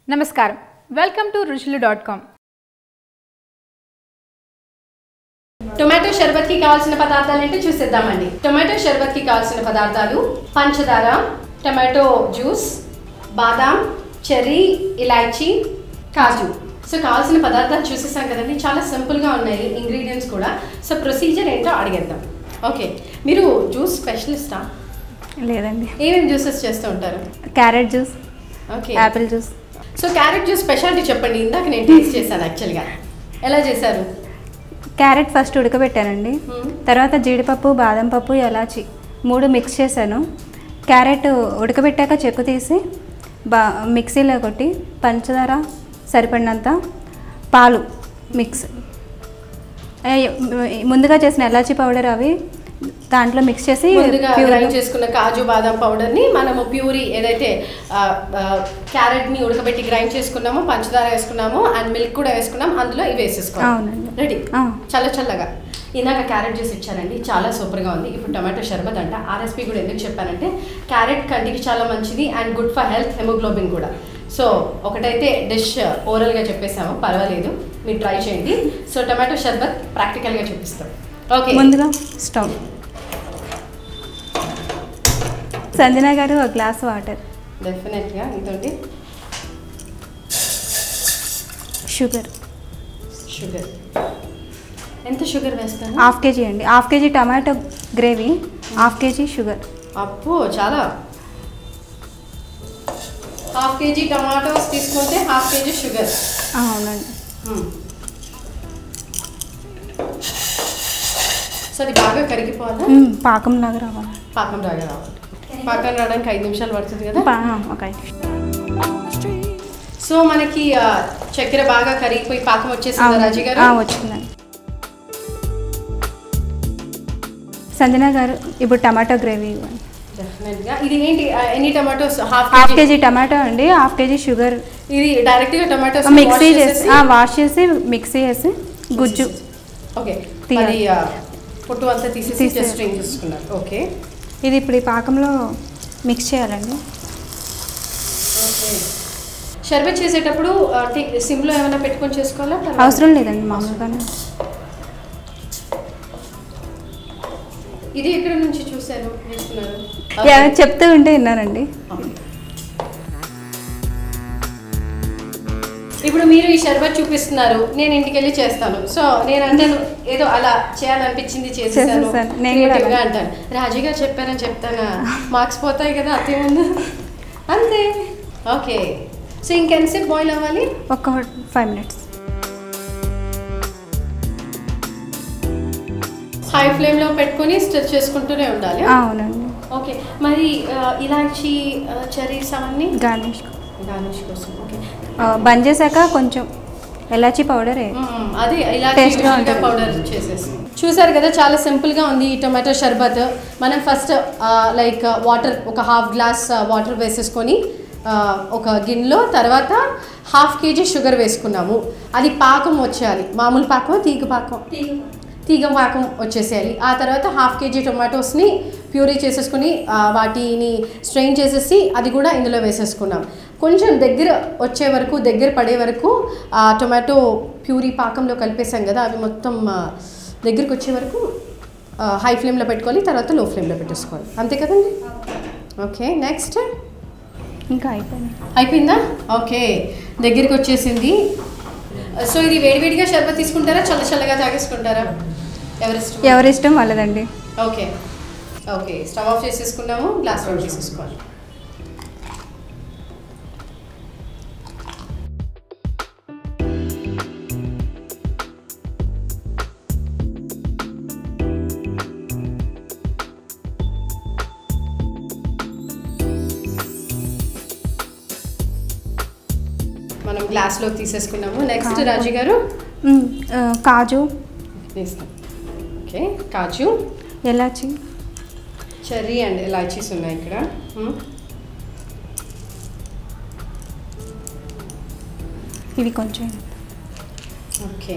నమస్కారం, welcome to ruchulu.com. Tomato షర్బత్ కి కావాల్సిన పదార్థాలు ఏంటో చూసేద్దామండి. టొమాటో షర్బత్ కి కావాల్సిన పదార్థాలు పంచదార, టొమాటో జ్యూస్, బాదాం, చెర్రీ, ఇలాచీ, కాజు. సో కావాల్సిన పదార్థాలు చూసేసాం కదండి, చాలా సింపుల్గా ఉన్నాయి ఇంగ్రీడియంట్స్ కూడా. సో ప్రొసీజర్ ఏంటో అడిగేద్దాం. ఓకే, మీరు జ్యూస్ స్పెషలిస్టా? లేదండి. ఏమేమి జ్యూసెస్ చేస్తూ ఉంటారు? Carrot juice, okay, apple juice. So carrot juice speciality చెప్పండి. ఇందాక నేను టేస్ట్ చేశాను యాక్చువల్గా. ఎలా చేశారు? క్యారెట్ ఫస్ట్ ఉడకబెట్టానండి, తర్వాత జీడిపప్పు, బాదం పప్పు, ఎలాచి 3 మిక్స్ చేశాను. క్యారెట్ ఉడకబెట్టాక చెక్కు తీసి మిక్సీలో కొట్టి పంచదార సరిపడినంత, పాలు మిక్స్, ముందుగా చేసిన ఎలాచి పౌడర్ అవి దాంట్లో మిక్స్ చేసి గ్రైండ్ చేసుకున్న కాజు బాదం పౌడర్ని మనము ప్యూరీ ఏదైతే క్యారెట్ని ఉడకబెట్టి గ్రైండ్ చేసుకున్నామో, పంచదార వేసుకున్నామో అండ్ మిల్క్ కూడా వేసుకున్నాం, అందులో ఇవి వేసేసుకోవాలి. రెడీ. చల్ల చల్లగా ఇందాక క్యారెట్ జ్యూస్ ఇచ్చారండి, చాలా సూపర్గా ఉంది. ఇప్పుడు టొమాటో షర్బత్ అంట. ఆ రెసిపీ కూడా ఎందుకు చెప్పానంటే క్యారెట్ కంటికి చాలా మంచిది and good for health, haemoglobin కూడా. సో ఒకటైతే డిష్ ఓరల్గా చెప్పేసాము, పర్వాలేదు, మీరు ట్రై చేయండి. సో టొమాటో షర్బత్ ప్రాక్టికల్గా చూపిస్తాం. ఓకే, ముందుగా స్టవ్, సంజన గారు ఒక గ్లాస్ వాటర్, డెఫినెట్గా ఇదండి, షుగర్ ఎంత షుగర్ వేస్తాను? ½ కేజీ అండి. ½ KG tomato gravy, ½ KG sugar. అప్పు చాలా, ½ కేజీ టమాటోస్ తీసుకుంటే ½ కేజీ షుగర్. అవునండి. సో అది బాగా కరిగిపోవాలా? పాకం లాగా రావాలి. పాకం రావడానికి 5 నిమిషాలు పడుతుంది కదా? ఒక 5 నిమిషాలు. సో మనకి చక్కెర బాగా కరిగిపోయి పాకం వచ్చేసింది రాజీ గారు? వచ్చిందండి. సంజన గారు ఇప్పుడు టమాటో గ్రేవీ ఇవ్వండి. డెఫినెట్గా. ఇది ఏంటి, ఎన్ని టమాటోస్? ½ కేజీ టమాటో అండి, ½ కేజీ షుగర్. ఇది డైరెక్ట్గా టమాటోస్ మిక్సీ చేసి వాష్ చేసి మిక్సీ చేసి గుజ్జు. ఓకే, అది పొట్టు అంతా తీసేసి జస్ట్ స్ట్రెయిన్ చేసుకున్నారు. ఓకే, ఇది ఇప్పుడు ఈ పాకంలో మిక్స్ చేయాలండి. ఓకే, షర్బత్ చేసేటప్పుడు సిమ్లో ఏమైనా పెట్టుకొని చేసుకోవాలా? అవసరం లేదండి, మామూలుగానే. ఇది ఎక్కడ నుంచి చూసారు, నేర్చుకున్నారు? చెప్తూ ఉంటే విన్నానండి. ఇప్పుడు మీరు ఈ షర్బత్ చూపిస్తున్నారు, నేను ఇంటికి వెళ్ళి చేస్తాను. సో నేను అంటాను ఏదో అలా చేయాలనిపించింది చేసేసాను, క్రియేటివ్గా అంటాను. రాజీ గారు చెప్పారని చెప్తానా? మార్క్స్ పోతాయి కదా, అదే ముందు అంతే. ఓకే, సో ఇంకెంతసేపు బాయిల్ అవ్వాలి? ఒక 5 మినిట్స్. హై ఫ్లేమ్లో పెట్టుకొని స్టిర్ చేసుకుంటూనే ఉండాలి. అవునండి. ఓకే, మరి ఇలాచి, చెర్రీస్ అవన్నీ గార్నిష్ కోసం. ఓకే, బంద్ చేశాక కొంచెం ఎలాచీ పౌడర్, అదే ఇలాచి పౌడర్ చేసేసి. చూసారు కదా, చాలా సింపుల్గా ఉంది ఈ టొమాటో షర్బత్. మనం ఫస్ట్ లైక్ వాటర్, ఒక ½ గ్లాస్ వాటర్ వేసేసుకొని ఒక గిన్నెలో, తర్వాత ½ కేజీ షుగర్ వేసుకున్నాము. అది పాకం వచ్చేయాలి, మామూలు పాకం, తీగ పాకం వచ్చేసేయాలి. ఆ తర్వాత ½ కేజీ టొమాటోస్ని ప్యూరీ చేసేసుకుని వాటిని స్ట్రెయిన్ చేసేసి అది కూడా ఇందులో వేసేసుకున్నాం. కొంచెం దగ్గర వచ్చే వరకు, దగ్గర పడే వరకు టొమాటో ప్యూరీ పాకంలో కలిపేసాం కదా, అవి మొత్తం దగ్గరికి వచ్చే వరకు హై ఫ్లేమ్లో పెట్టుకోవాలి, తర్వాత లో ఫ్లేమ్లో పెట్టేసుకోవాలి, అంతే కదండి? ఓకే, నెక్స్ట్ ఇంకా అయిపోయిందా? ఓకే, దగ్గరికి వచ్చేసింది. సో ఇది వేడివేడిగా షర్బత్ తీసుకుంటారా, చల్లగా తాగేసుకుంటారా? ఎవరిష్టం వాళ్ళదండి. ఓకే, స్టవ్ ఆఫ్ చేసేసుకున్నాము, గ్లాస్ అవుట్ చేసేసుకోవాలి. మనం గ్లాస్లో తీసేసుకున్నాము. నెక్స్ట్ రాజీ గారు కాజు వేస్తాం. ఓకే, కాజు, ఎలాచి, చెర్రీ అండ్ ఇలాచీస్ ఉన్నాయి ఇక్కడ. ఇవి కొంచెం. ఓకే,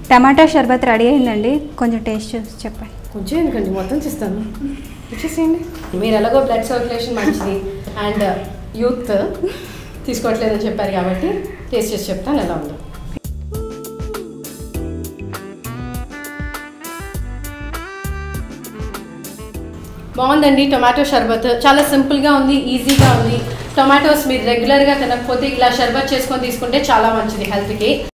టమాటా షర్బత్ రెడీ అయిందండి, కొంచెం టేస్ట్ చూసి చెప్పండి. కొంచెం ఎందుకండి, మొత్తం చేస్తాను, వచ్చేసేయండి. మీరు ఎలాగో బ్లడ్ సర్క్యులేషన్ మంచిది అండ్ యూత్ తీసుకోవట్లేదని చెప్పారు కాబట్టి టేస్ట్ చేసి చెప్తాను ఎలా ఉందో. బాగుందండి టొమాటో షర్బత్. చాలా సింపుల్గా ఉంది, ఈజీగా ఉంది. టొమాటోస్ మీరు రెగ్యులర్గా తినకపోతే ఇలా షర్బత్ చేసుకొని తీసుకుంటే చాలా మంచిది హెల్త్కి.